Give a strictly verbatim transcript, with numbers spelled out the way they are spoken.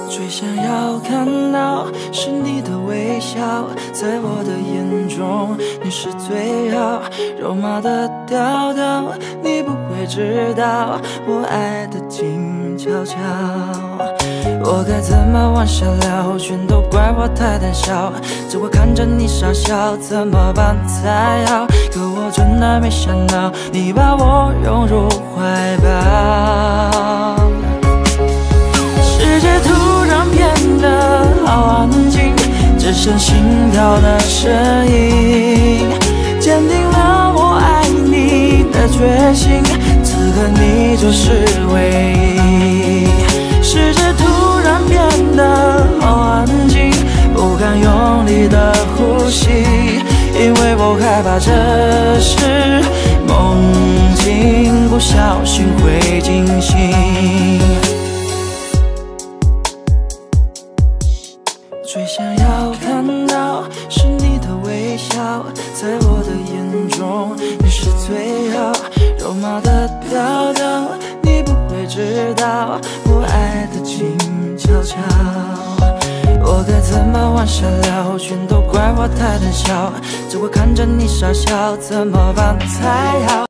最想要看到是你的微笑，在我的眼中你是最好，肉麻的调调，你不会知道我爱的静悄悄。我该怎么往下聊，全都怪我太胆小，只会看着你傻笑，怎么办才好？可我真的没想到，你把我拥入怀抱。世界突然变得好安静，只剩心跳的声音，坚定了我爱你的决心。此刻你就是唯一。世界突然变得好安静，不敢用力的呼吸，因为我害怕这是梦境，不小心会惊醒。最想要看到是你的微笑，在我的眼中你是最好，肉麻的调调，你不会知道我爱的静悄悄。我该怎么往下聊，全都怪我太胆小，只会看着你傻笑，怎么办才好？